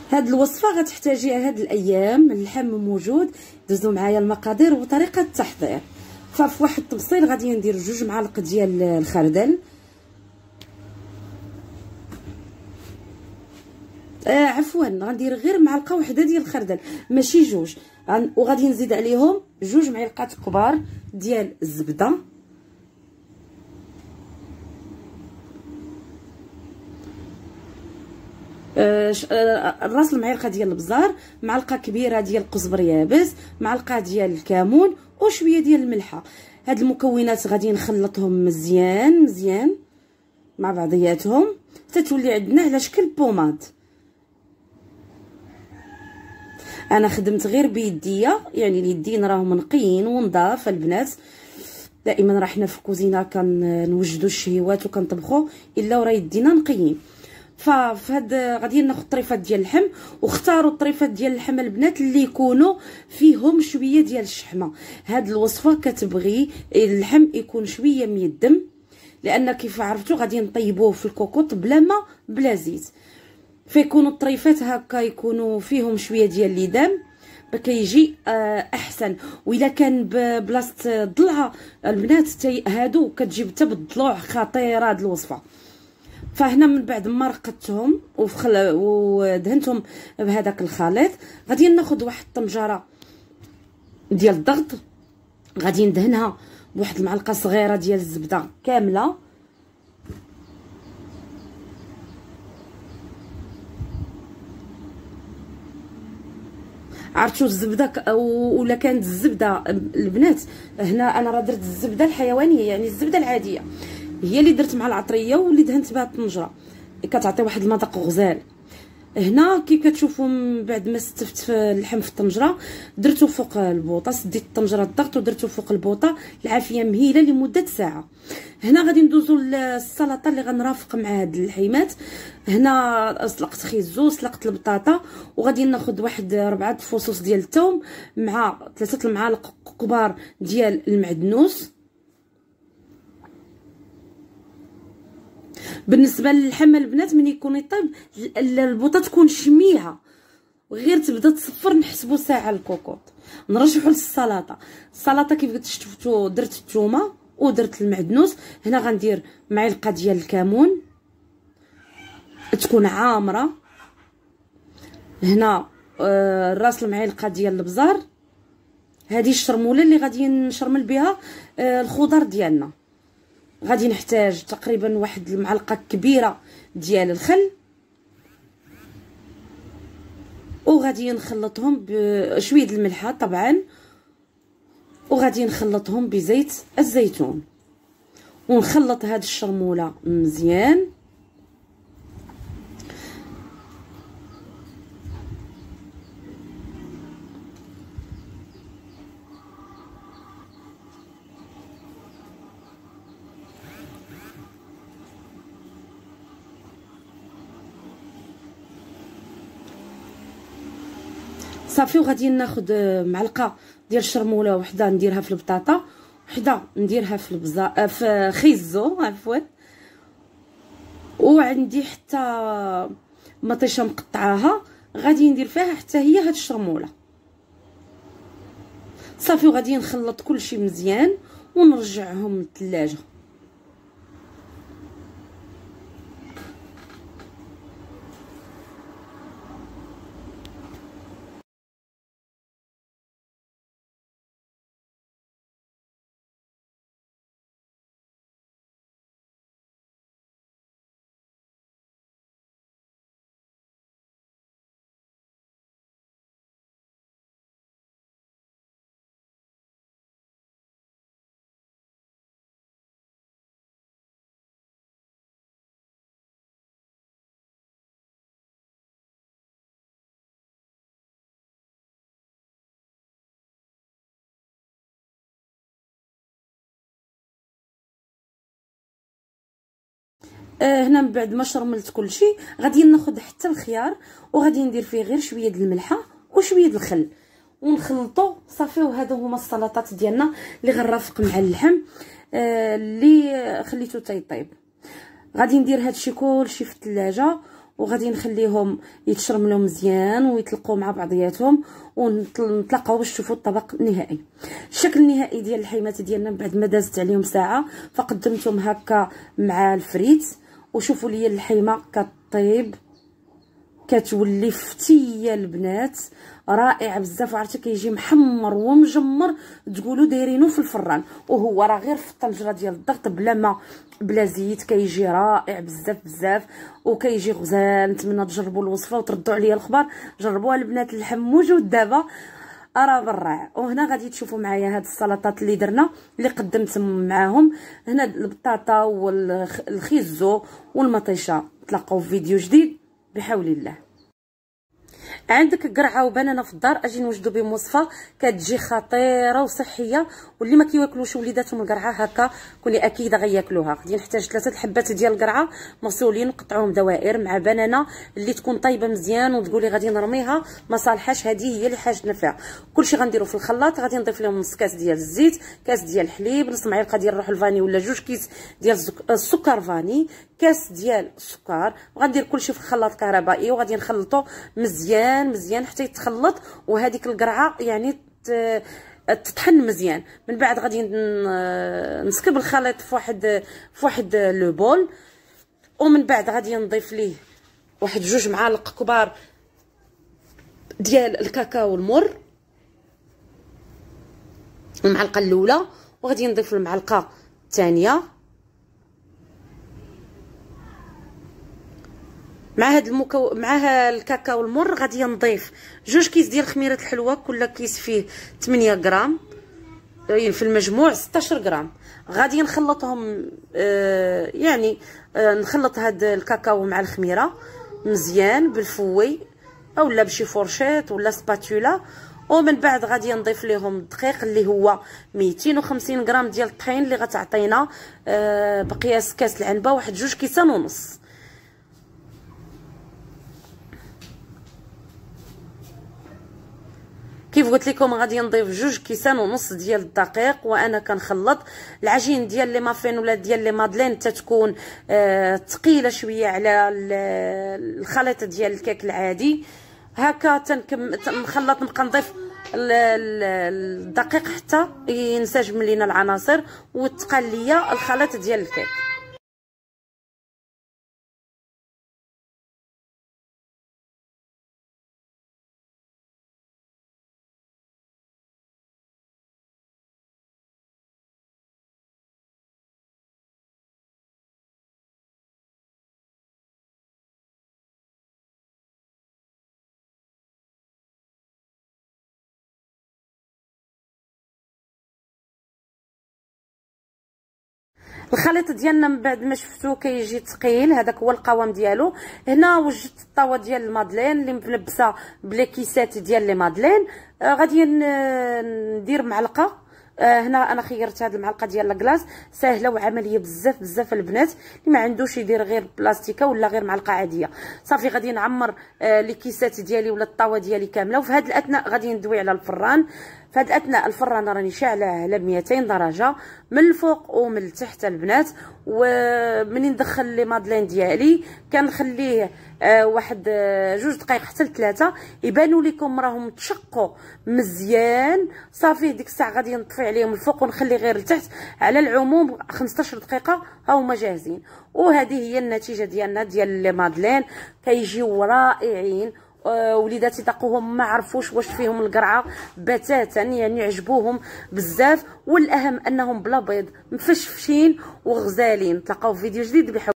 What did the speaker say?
هاد الوصفه غتحتاجيها هاد الايام. اللحم موجود، دوزوا معايا المقادير وطريقه التحضير. ففي واحد الطبسيل غادي ندير 2 معالق ديال الخردل، عفوا غندير غير معلقه واحده ديال الخردل ماشي 2، وغادي نزيد عليهم 2 معالق كبار ديال الزبده، راس المعلقه ديال البزار، معلقه كبيره ديال القزبر يابس، معلقه ديال الكمون وشويه ديال الملحه. هاد المكونات غادي نخلطهم مزيان مزيان مع بعضياتهم حتى تولي عندنا على شكل بوماد. انا خدمت غير بيديا، يعني اليدين راهم نقيين ونضاف. البنات دائما راه حنا في الكوزينه كنوجدوا الشهيوات وكنطبخوا الا وراه يدينا نقيين. فهاد غادي ناخذ طريفات ديال اللحم، واختاروا الطريفات ديال اللحم البنات اللي يكونوا فيهم شويه ديال الشحمه. هاد الوصفه كتبغي اللحم يكون شويه ميدم، لان كيف عرفتوا غادي نطيبوه في الكوكوط بلا ما بلا زيت، فيكونوا الطريفات هكا يكونوا فيهم شويه ديال الليدام كيجي احسن. واذا كان بلاصه الضلعه البنات هادو كتجيب حتى بالضلوع خطيره هاد الوصفه. فهنا من بعد ما رقدتهم ودهنتهم بهذاك الخليط، غادي ناخذ واحد الطنجره ديال الضغط، غادي ندهنها بواحد المعلقه صغيره ديال الزبده كامله، عرفتوا الزبده ولا كانت الزبده البنات. هنا انا راه درت الزبده الحيوانيه، يعني الزبده العاديه هي اللي درت مع العطريه واللي دهنت بها الطنجره، كتعطي واحد المذاق غزال. هنا كيف كتشوفوا من بعد ما استفت في اللحم في الطنجره درتو فوق البوطه، سديت الطنجره الضغط ودرتو فوق البوطه العافيه مهيله لمده ساعه. هنا غادي ندوزو للسلطه اللي غنرافق مع هاد اللحيمات. هنا سلقت خيزو، سلقت البطاطا، وغادي ناخذ واحد 4 فصوص ديال الثوم مع 3 المعالق كبار ديال المعدنوس. بالنسبه للحم البنات من يكون يطيب البوطه تكون شميعه، وغير تبدا تصفر نحسبوا ساعه الكوكوط. نرجعوا للسلطه. السلطه كيف شفتوا درت الثومه ودرت المعدنوس. هنا غندير معلقه ديال الكمون تكون عامره، هنا راس المعلقه ديال البزار. هذه الشرموله اللي غادي نشرمل بها الخضر ديالنا. غادي نحتاج تقريبا واحد المعلقه كبيره ديال الخل، وغادي نخلطهم بشويه الملحه طبعا، وغادي نخلطهم بزيت الزيتون، ونخلط هاد الشرموله مزيان. صافي، وغادي ناخذ معلقه ديال الشرموله وحده نديرها في البطاطا، وحده نديرها في البزار في خيزو عفوا، وعندي حتى مطيشه مقطعاها غادي ندير فيها حتى هي هاد الشرموله. صافي، وغادي نخلط كلشي مزيان ونرجعهم للثلاجه. هنا من بعد ما شرملت كلشي غادي ناخذ حتى الخيار، وغادي ندير فيه غير شويه د الملحه وشويه د الخل ونخلطو. صافي، وهذا هما السلطات ديالنا اللي غنرافق مع اللحم اللي خليته تيطيب. غادي ندير هادشي كلشي في الثلاجه، وغادي نخليهم يتشرملوا مزيان ويطلقوا مع بعضياتهم، ونتلاقاو باش تشوفوا الطبق النهائي. الشكل النهائي ديال الحيمات ديالنا بعد ما دازت عليهم ساعه، فقدمتهم هكا مع الفريت. وشوفوا لي الحيمه كطيب، كتولي فتيه البنات، رائع بزاف. وعرفتي كيجي محمر ومجمر، تقولوا دايرينو في الفران، وهو راه غير في الطنجره ديال الضغط بلا ما بلا زيت. كيجي رائع بزاف بزاف وكيجي غزال. نتمنى تجربوا الوصفه وتردوا عليا الخبر. جربوها البنات، اللحم موجود دابا راه بالرائع. وهنا غادي تشوفوا معايا هاد السلطات اللي درنا اللي قدمت معاهم. هنا البطاطا والخيزو والمطيشه. تلاقاو في فيديو جديد بحول الله. عندك قرعه وبنانه في الدار، اجي نوجدوا بهم وصفه كتجي خطيره وصحيه، واللي ما كيواكلوش وليداتهم القرعه هكا كوني اكيده غياكلوها. غادي نحتاج 3 الحبات ديال القرعه مغسولين، نقطعوهم دوائر، مع بنانه اللي تكون طيبه مزيان وتقولي غادي نرميها ما صالحاش، هذه هي اللي حاجتنا فيها. كلشي غنديرو في الخلاط. غادي نضيف لهم نص كاس ديال الزيت، كاس ديال الحليب، نص معلقه ديال الروح الفاني ولا 2 كيس ديال السكر فاني، كاس ديال السكر. وغندير كلشي في الخلاط كهربائي وغادي نخلطو مزيان مزيان حتى يتخلط، وهذيك القرعه يعني تطحن مزيان. من بعد غادي نسكب الخليط في واحد لو بول، ومن بعد غادي نضيف ليه واحد 2 معالق كبار ديال الكاكاو المر، المعلقه الاولى، وغادي نضيف المعلقه الثانيه. مع هاد مع الكاكاو المر غادي نضيف 2 كيس ديال خميره الحلوه، كل كيس فيه 8 غرام، في المجموع 16 غرام. غادي نخلطهم يعني نخلط هاد الكاكاو مع الخميره مزيان بالفوي اولا بشي فورشيت ولا سباتولا. ومن بعد غادي نضيف لهم الدقيق اللي هو 250 غرام ديال الطحين اللي غتعطينا بقياس كاس العنبه واحد 2 كيسان ونص. كيف قلت لكم غادي نضيف 2 كيسان ونص ديال الدقيق. وانا كنخلط العجين ديال لي مافين ولا ديال لي مادلين تتكون ثقيله شويه على الخليط ديال الكيك العادي. هكا نخلط، نبقى نضيف الدقيق حتى ينسجم لينا العناصر وتقال ليا الخليط ديال الكيك. الخليط ديالنا من بعد ما شفتوه كيجي ثقيل، هذاك هو القوام ديالو. هنا وجدت الطاوه ديال المادلين اللي ملبسه بليكيسات ديال لي مادلين. غادي ندير معلقه. هنا انا خيرت هذه المعلقه ديال لاكلاص، سهله وعمليه بزاف بزاف. البنات اللي ما عندوش يدير غير بلاستيكه ولا غير معلقه عاديه صافي. غادي نعمر لي كيسات ديالي ولا الطاوه ديالي كامله. وفي هذا الاثناء غادي ندوي على الفران. في هذا الاثناء الفران راني شاعله على 200 درجه من الفوق ومن التحت البنات. ومنين ندخل لي مادلين ديالي كنخليه واحد 2 دقائق حتى ل3 يبانوا لكم راهم تشقوا مزيان. صافي ديك الساعه غادي نطفي عليهم الفوق ونخلي غير لتحت. على العموم 15 دقيقه ها هما جاهزين. وهذه هي النتيجه ديالنا ديال لي مادلين. كيجيو رائعين. وليداتي ذاقوهم ما عرفوش واش فيهم القرعه بتاتا، يعني عجبوهم بزاف. والاهم انهم بلا بيض مفشفشين وغزالين. تلاقاو في فيديو جديد بحول